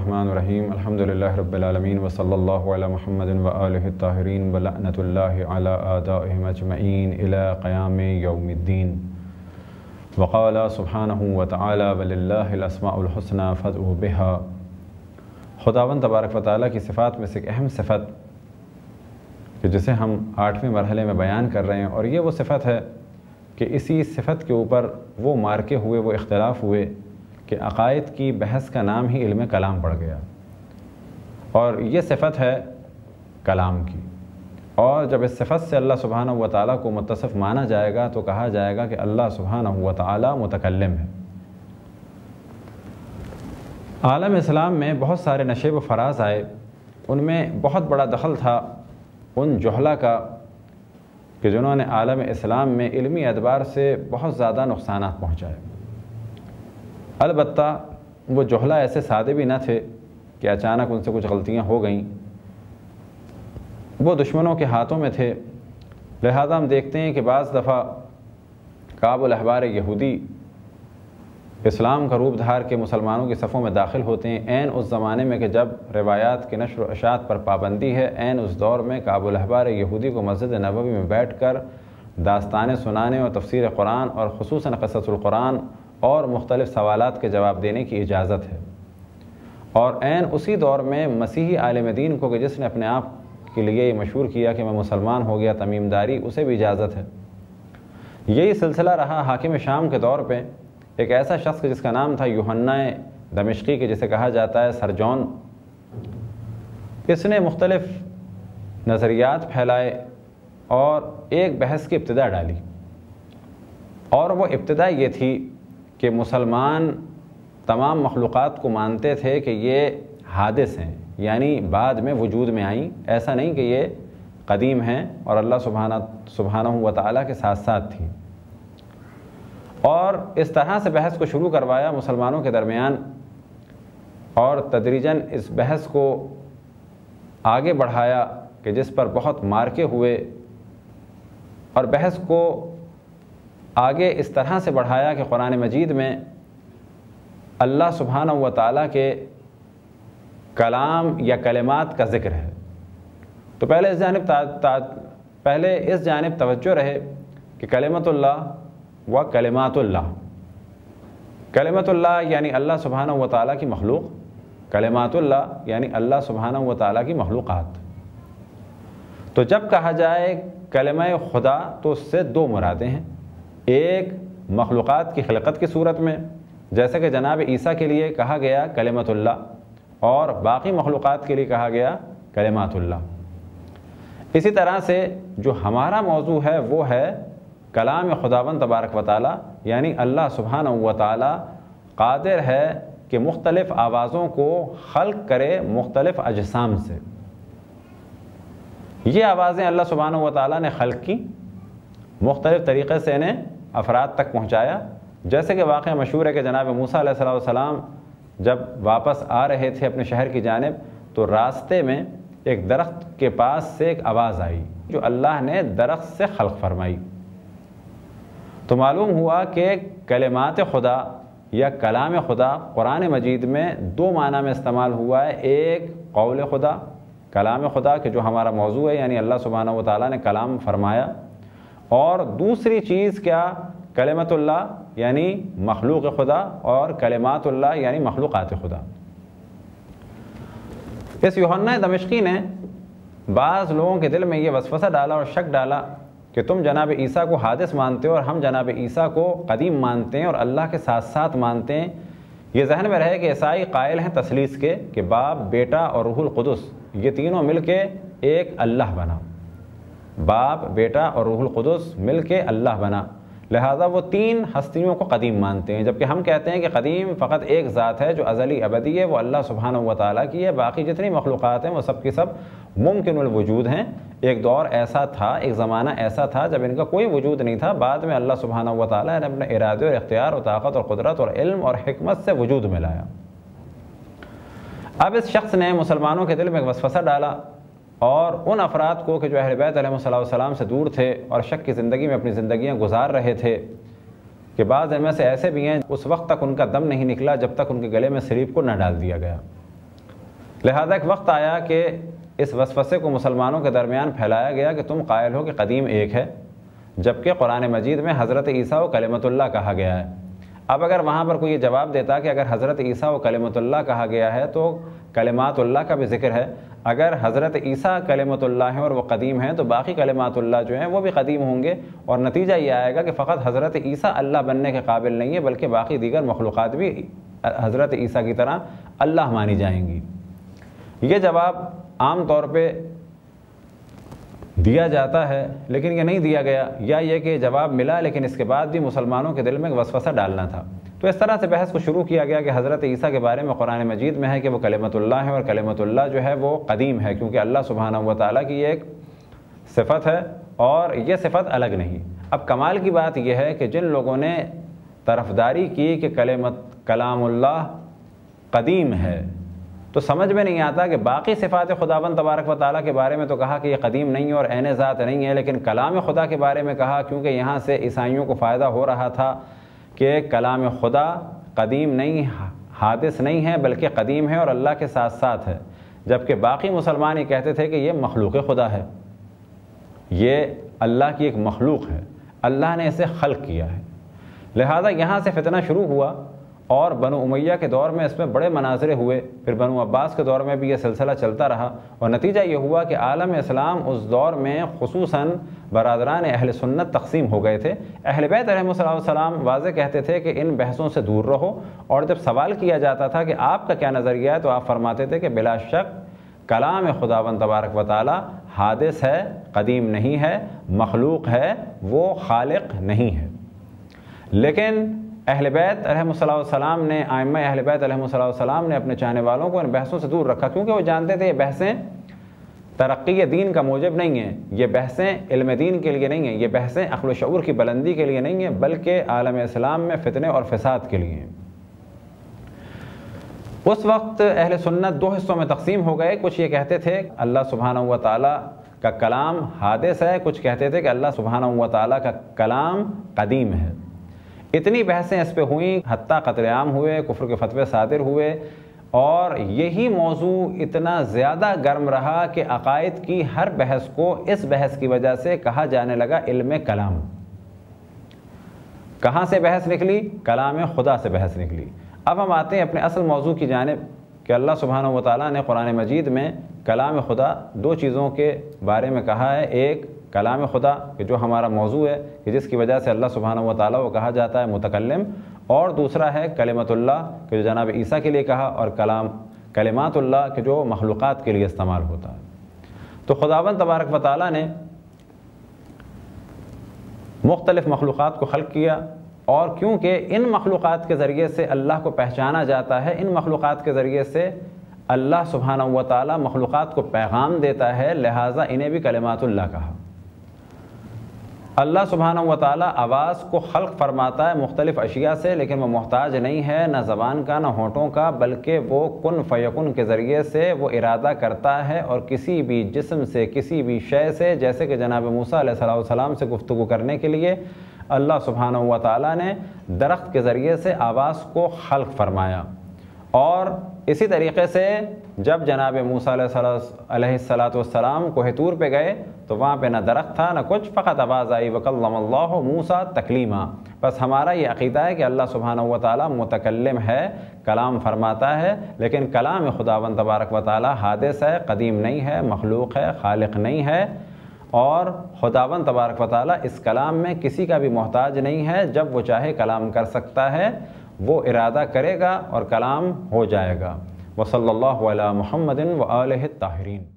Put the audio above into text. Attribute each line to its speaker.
Speaker 1: الرحمن الرحیم الحمدللہ رب العالمین وصلی اللہ علی محمد وآلہ الطاہرین ولعنۃ اللہ علی اعدائہم اجمعین الی قیام یوم الدین وقال سبحانہ وتعالی وللہ الاسماء الحسنى فادعوا بها۔ خداوند تبارک و تعالیٰ کی صفات میں سے ایک اہم صفت کہ جسے ہم 8ویں مرحلے میں بیان کر رہے ہیں، اور یہ وہ صفت ہے کہ اسی صفت کے اوپر وہ مارکے ہوئے، وہ اختلاف ہوئے کہ عقائد کی بحث کا نام ہی علم کلام پڑ گیا، اور یہ صفت ہے کلام کی۔ اور جب اس صفت سے اللہ سبحانہ و تعالیٰ کو متصف مانا جائے گا تو کہا جائے گا کہ اللہ سبحانہ و تعالیٰ متکلم ہے۔ عالم اسلام میں بہت سارے نشیب و فراز آئے، ان میں بہت بڑا دخل تھا ان جہلہ کا کہ جنہوں نے عالم اسلام میں علمی اعتبار سے بہت زیادہ نقصانات پہنچائے۔ البتہ وہ جہلہ ایسے سادے بھی نہ تھے کہ اچانک ان سے کچھ غلطیاں ہو گئیں، وہ دشمنوں کے ہاتھوں میں تھے۔ لہذا ہم دیکھتے ہیں کہ بعض دفعہ کعب الاحبار یہودی اسلام کا روپ دھار کے مسلمانوں کی صفوں میں داخل ہوتے ہیں، عین اس زمانے میں کہ جب روایات کے نشر و اشاعت پر پابندی ہے، عین اس دور میں کعب الاحبار یہودی کو مسجد نبوی میں بیٹھ کر داستانیں سنانے اور تفسیر قرآن اور خصوصاً قصص القرآن اور مختلف سوالات کے جواب دینے کی اجازت ہے۔ اور عین اسی دور میں مسیحی عالم دین کو کہ جس نے اپنے آپ کے لیے یہ مشہور کیا کہ میں مسلمان ہو گیا، تمیم داری، اسے بھی اجازت ہے۔ یہی سلسلہ رہا حاکم شام کے دور پہ، ایک ایسا شخص جس کا نام تھا یوحنا دمشقی کے جسے کہا جاتا ہے سر جون۔ اس نے مختلف نظریات پھیلائے اور ایک بحث کی ابتدا ڈالی، اور وہ ابتدا یہ تھی کہ مسلمان تمام مخلوقات کو مانتے تھے کہ یہ حادث ہیں، یعنی بعد میں وجود میں آئیں، ایسا نہیں کہ یہ قدیم ہیں اور اللہ سبحانہ و تعالیٰ کے ساتھ ساتھ تھیں۔ اور اس طرح سے بحث کو شروع کروایا مسلمانوں کے درمیان، اور تدریجاً اس بحث کو آگے بڑھایا کہ جس پر بہت مارکے ہوئے، اور بحث کو آگے اس طرح سے بڑھایا کہ قرآن مجید میں اللہ سبحانہ و تعالیٰ کے کلام یا کلمات کا ذکر ہے۔ تو پہلے اس جانب توجہ رہے کہ کلمت اللہ و کلمات اللہ، کلمت اللہ یعنی اللہ سبحانہ و تعالیٰ کی مخلوق، کلمات اللہ یعنی اللہ سبحانہ و تعالیٰ کی مخلوقات۔ تو جب کہا جائے کلمہ خدا تو اس سے دو مرادیں ہیں، ایک مخلوقات کی خلقت کی صورت میں، جیسے کہ جناب عیسیٰ کے لیے کہا گیا کلمت اللہ، اور باقی مخلوقات کے لیے کہا گیا کلمات اللہ۔ اسی طرح سے جو ہمارا موضوع ہے وہ ہے کلام خداوند تبارک و تعالیٰ، یعنی اللہ سبحانہ و تعالیٰ قادر ہے کہ مختلف آوازوں کو خلق کرے مختلف اجسام سے۔ یہ آوازیں اللہ سبحانہ و تعالیٰ نے خلق کی، مختلف طریقے سے انہیں افراد تک پہنچایا۔ جیسے کہ واقعہ مشہور ہے کہ جناب موسیٰ علیہ السلام جب واپس آ رہے تھے اپنے شہر کی جانب، تو راستے میں ایک درخت کے پاس سے ایک آواز آئی جو اللہ نے درخت سے خلق فرمائی۔ تو معلوم ہوا کہ کلمات خدا یا کلام خدا قرآن مجید میں دو معنی میں استعمال ہوا ہے، ایک قول خدا، کلام خدا کہ جو ہمارا موضوع ہے، یعنی اللہ سبحانہ و تعالیٰ نے کلام فرمایا، اور دوسری چیز کیا، کلمت اللہ یعنی مخلوق خدا، اور کلمات اللہ یعنی مخلوقات خدا۔ اس یوحنا دمشقی نے بعض لوگوں کے دل میں یہ وسوسہ ڈالا اور شک ڈالا کہ تم جناب عیسیٰ کو حادث مانتے ہو اور ہم جناب عیسیٰ کو قدیم مانتے ہیں اور اللہ کے ساتھ ساتھ مانتے ہیں۔ یہ ذہن میں رہے کہ عیسائی قائل ہیں تثلیث کے، کہ باپ، بیٹا اور روح القدس یہ تینوں مل کے ایک اللہ بنا، باپ، بیٹا اور روح القدس مل کے اللہ بنا، لہذا وہ تین ہستیوں کو قدیم مانتے ہیں، جبکہ ہم کہتے ہیں کہ قدیم فقط ایک ذات ہے جو ازلی ابدی ہے، وہ اللہ سبحانہ و تعالیٰ کی ہے، باقی جتنی مخلوقات ہیں وہ سب کی سب ممکن الوجود ہیں۔ ایک دور ایسا تھا، ایک زمانہ ایسا تھا جب ان کا کوئی وجود نہیں تھا، بعد میں اللہ سبحانہ و تعالیٰ نے اپنے ارادے اور اختیار اور طاقت اور قدرت اور علم اور حکمت سے وجود میں لایا۔ اب اس شخص نے مسلمانوں کے دل میں ایک وسوسہ ڈالا، اور ان افراد کو کہ جو اہل بیت علیہ السلام سے دور تھے اور شک کی زندگی میں اپنی زندگیاں گزار رہے تھے، کہ بعض ان میں سے ایسے بھی ہیں اس وقت تک ان کا دم نہیں نکلا جب تک ان کے گلے میں سلیب کو نہ ڈال دیا گیا۔ لہذا ایک وقت آیا کہ اس وسوسے کو مسلمانوں کے درمیان پھیلایا گیا کہ تم قائل ہو کہ قدیم ایک ہے، جبکہ قرآن مجید میں حضرت عیسیٰ و کلمۃ اللہ کہا گیا ہے۔ اب اگر وہاں پر کوئی یہ جواب دیتا کہ اگر حضرت عیسیٰ و کلمۃ اللہ کہا گیا ہے تو کلمات اللہ کا بھی ذکر ہے، اگر حضرت عیسیٰ کلمۃ اللہ ہیں اور وہ قدیم ہیں تو باقی کلمات اللہ جو ہیں وہ بھی قدیم ہوں گے، اور نتیجہ یہ آئے گا کہ فقط حضرت عیسیٰ اللہ بننے کے قابل نہیں ہے بلکہ باقی دیگر مخلوقات بھی حضرت عیسیٰ کی طرح اللہ مانی جائیں گی۔ یہ جواب عام طور پہ دیا جاتا ہے لیکن یہ نہیں دیا گیا، یا یہ کہ جواب ملا لیکن اس کے بعد بھی مسلمانوں کے دل میں وسوسہ ڈالنا تھا۔ تو اس طرح سے بحث کو شروع کیا گیا کہ حضرت عیسیٰ کے بارے میں قرآن مجید میں ہے کہ وہ کلمۃ اللہ ہے، اور کلمۃ اللہ جو ہے وہ قدیم ہے، کیونکہ اللہ سبحانہ و تعالیٰ کی یہ ایک صفت ہے اور یہ صفت الگ نہیں۔ اب کمال کی بات یہ ہے کہ جن لوگوں نے طرفداری کی کہ کلام اللہ قدیم ہے، تو سمجھ میں نہیں آتا کہ باقی صفات خداوند تبارک و تعالیٰ کے بارے میں تو کہا کہ یہ قدیم نہیں ہے اور عین ذات نہیں ہے، لیکن کلام خدا کے بارے میں کہا، کیونکہ یہاں سے عیسائیوں کو فائدہ ہو رہا تھا کہ کلام خدا قدیم نہیں، حادث نہیں ہے بلکہ قدیم ہے اور اللہ کے ساتھ ساتھ ہے، جبکہ باقی مسلمان یہ کہتے تھے کہ یہ مخلوق خدا ہے، یہ اللہ کی ایک مخلوق ہے، اللہ نے اسے خلق کیا ہے۔ لہذا یہاں سے فتنہ شروع ہوا، اور بنو امیہ کے دور میں اس میں بڑے مناظرے ہوئے، پھر بنو عباس کے دور میں بھی یہ سلسلہ چلتا رہا، اور نتیجہ یہ ہوا کہ عالم اسلام اس دور میں خصوصاً برادران اہل سنت تقسیم ہو گئے تھے۔ اہل بیت علیہم السلام واضح کہتے تھے کہ ان بحثوں سے دور رہو، اور جب سوال کیا جاتا تھا کہ آپ کا کیا نظریہ ہے تو آپ فرماتے تھے کہ بلا شک کلام خداوند تبارک و تعالی حادث ہے، قدیم نہیں ہے، مخلوق ہے، وہ خالق نہیں ہے۔ لیکن اہل بیت علیہم السلام نے، ائمہ اہل بیت علیہم السلام نے اپنے چاہنے والوں کو ان بحثوں سے دور رکھا، کیونکہ وہ جانتے تھے یہ بحثیں ترقی دین کا موجب نہیں ہیں، یہ بحثیں علم دین کے لیے نہیں ہیں، یہ بحثیں عقل و شعور کی بلندی کے لیے نہیں ہیں، بلکہ عالم اسلام میں فتنے اور فساد کے لیے ہیں۔ اس وقت اہل سنت دو حصوں میں تقسیم ہو گئے، کچھ یہ کہتے تھے اللہ سبحانہ و تعالیٰ کا کلام حادث ہے، کچھ کہتے تھے کہ اللہ سبحانہ و تعالیٰ کا کلام قدیم ہے۔ اتنی بحثیں اس پہ ہوئیں، حتیٰ قتل عام ہوئے، کفر کے فتوے صادر ہوئے، اور یہی موضوع اتنا زیادہ گرم رہا کہ عقائد کی ہر بحث کو اس بحث کی وجہ سے کہا جانے لگا علم کلام۔ کہاں سے بحث نکلی؟ کلام خدا سے بحث نکلی۔ اب ہم آتے ہیں اپنے اصل موضوع کی جانب کہ اللہ سبحانہ و تعالیٰ نے قرآن مجید میں کلام خدا دو چیزوں کے بارے میں کہا ہے۔ ایک کلام خدا کہ جو ہمارا موضوع ہے کہ جس کی وجہ سے اللہ سبحانہ و تعالیٰ کو کہا جاتا ہے متکلم، اور دوسرا ہے کلمۃ اللہ کہ جو جناب عیسیٰ کے لیے کہا، اور کلمات اللہ کہ جو مخلوقات کے لیے استعمال ہوتا ہے۔ تو خداوند تبارک و تعالیٰ نے مختلف مخلوقات کو خلق کیا، اور کیونکہ ان مخلوقات کے ذریعے سے اللہ کو پہچانا جاتا ہے، ان مخلوقات کے ذریعے سے اللہ سبحانہ و تعالیٰ مخلوقات کو پیغام دیتا ہے، لہٰذا انہیں بھی کلمات اللہ کہا۔ اللہ سبحانہ و تعالیٰ آواز کو خلق فرماتا ہے مختلف اشیاء سے، لیکن وہ محتاج نہیں ہے نہ زبان کا نہ ہونٹوں کا، بلکہ وہ کن فیکن کے ذریعے سے وہ ارادہ کرتا ہے، اور کسی بھی جسم سے، کسی بھی شے سے، جیسے کہ جناب موسیٰ علیہ السلام سے گفتگو کرنے کے لیے اللہ سبحانہ و تعالیٰ نے درخت کے ذریعے سے آواز کو خلق فرمایا، اور اسی طریقے سے جب جناب موسیٰ علیہ السلام کوہ طور پہ گئے تو وہاں پہ نہ درخت تھا نہ کچھ، فقط آواز آئی وَكَلَّمَ اللَّهُ مُوسَىٰ تَكْلِيمًا۔ بس ہمارا یہ عقیدہ ہے کہ اللہ سبحانہ و تعالیٰ متکلم ہے، کلام فرماتا ہے، لیکن کلام خداوند تبارک و تعالیٰ حادث ہے، قدیم نہیں ہے، مخلوق ہے، خالق نہیں ہے، اور خداوند تبارک و تعالیٰ اس کلام میں کسی کا بھی محتاج نہیں ہے، جب وہ چاہے کلام کر سکتا ہے، وہ ارادہ کرے گا اور کلام ہو جائے گا۔ وصلی اللہ علی محمد وآلہ الطاہرین۔